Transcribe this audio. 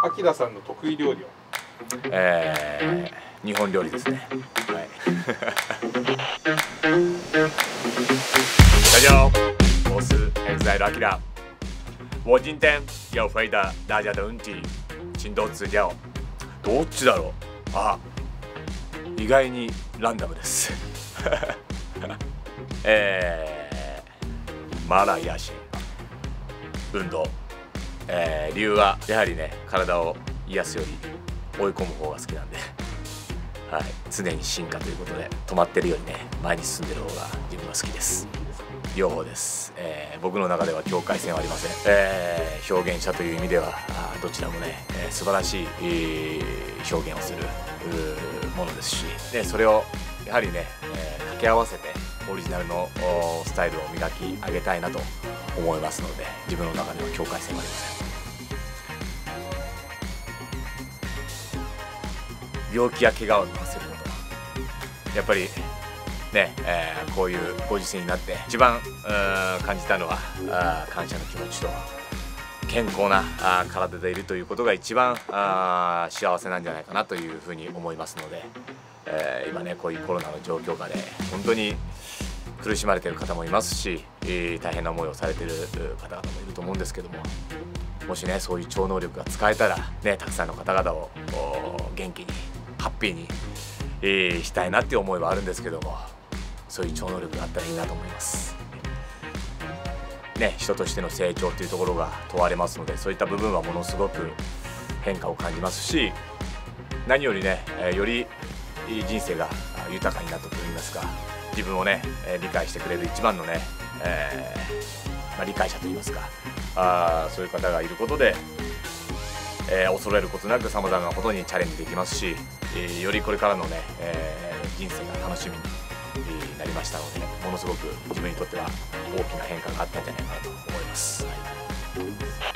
あきらさんの得意料理は？ 日本料理ですね。はい。大家好，我是 EXILE アキラ。我今天要回答大家的问题，请多指教。どっちだろう？あ、意外にランダムです。マーラー癒し、運動。理由はやはりね、体を癒すより追い込む方が好きなんで、はい、常に進化ということで、止まってるよりね前に進んでる方が自分は好きです。両方です。僕の中では境界線はありません。表現者という意味ではどちらもね、素晴らしい、表現をするものですし、でそれをやはりね、掛け合わせてオリジナルのスタイルを磨き上げたいなと思いますので、自分の中では境界線はありません。病気や怪我を負わせることはやっぱりね、こういうご時世になって一番感じたのは感謝の気持ちと、健康な体でいるということが一番幸せなんじゃないかなというふうに思いますので、今ねこういうコロナの状況下で本当に苦しまれている方もいますし、大変な思いをされている方々もいると思うんですけども、もしねそういう超能力が使えたらね、たくさんの方々を元気にハッピーにしたいなっていう思いはあるんですけども、そういう超能力があったらいいなと思います。ね、人としての成長というところが問われますので、そういった部分はものすごく変化を感じますし、何よりね、より人生が豊かになったといいますか、自分をね理解してくれる一番のね、理解者といいますか、そういう方がいることで、恐れることなくさまざまなことにチャレンジできますし、よりこれからのね、人生が楽しみになりましたので、ものすごく自分にとっては大きな変化があったんじゃないかなと思います。はい。